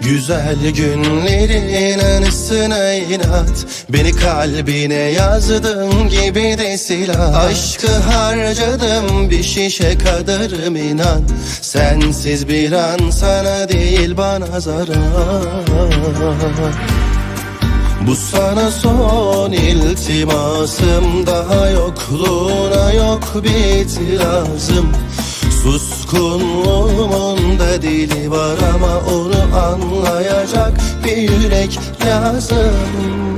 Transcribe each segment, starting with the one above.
Güzel günlerin anısına inat, beni kalbine yazdığın gibi de silah. Aşkı harcadım bir şişe kadarım inan. Sensiz bir an sana değil bana zarar. Bu sana son iltimasım, daha yokluğuna yok bir itirazım. Suskunluğumun da dili var ama onu anlayacak bir yürek lazım.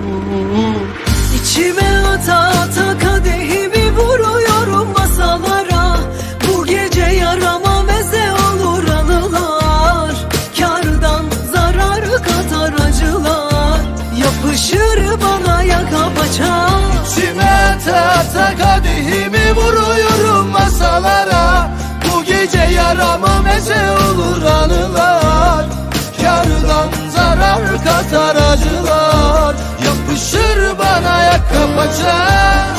İçime ata ata kadehimi vuruyorum masalara. Bu gece yarama meze olur anılar. Kârdan zarar katar acılar, yapışır bana yaka paça. İçime ata ata kadehimi vuruyorum masalara. Bu gece yarama meze olur anılar. Kârdan zarar katar acılar, yapışır bana yaka paça.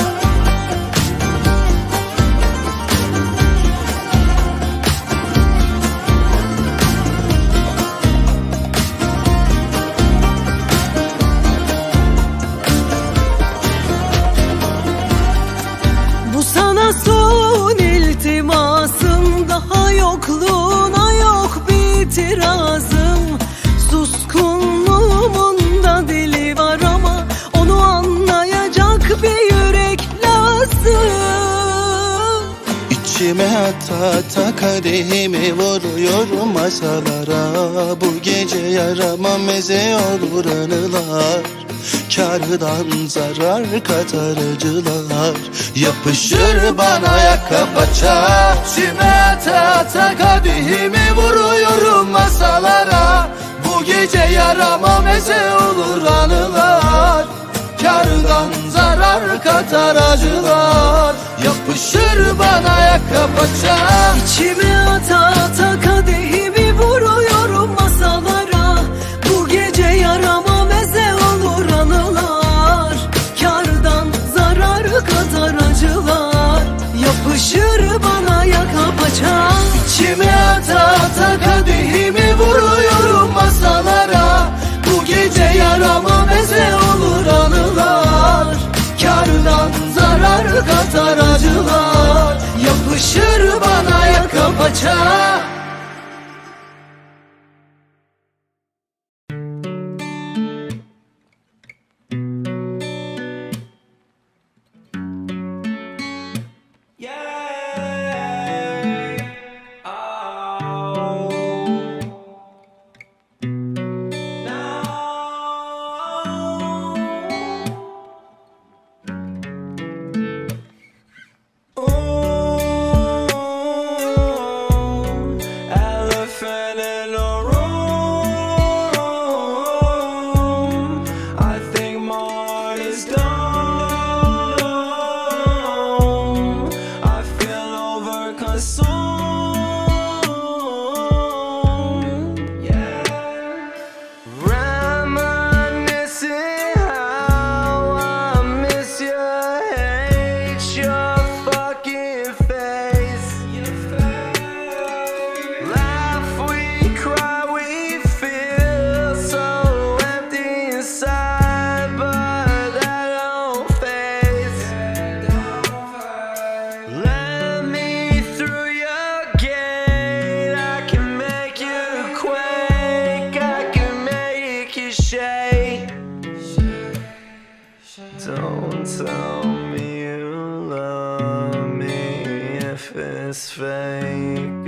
Bu sana son iltimasım, daha yokluğuna yok bir itirazım. Suskunluğumun da dili var ama onu anlayacak bir yürek lazım. İçime ata ata kadehimi vuruyorum masalara. Bu gece yarama meze olur anılar. Kârdan zarar katar acılar, yapışır bana yaka paça. İçime ata ata kadehimi vuruyorum masalara. Bu gece yarama meze olur anılar. Kârdan zarar katar acılar, yapışır bana yaka paça. İçime ata ata kadehimi vuruyorum masalara. Bu gece yarama meze olur anılar. Kârdan zarar katar acılar, yapışır bana yaka paça. İçime ata ata kadehimi vuruyorum masalara. Bu gece yarama meze olur anılar. Kârdan zarar katar acılar, yapışır bana yaka paça. Don't tell me you love me if it's fake.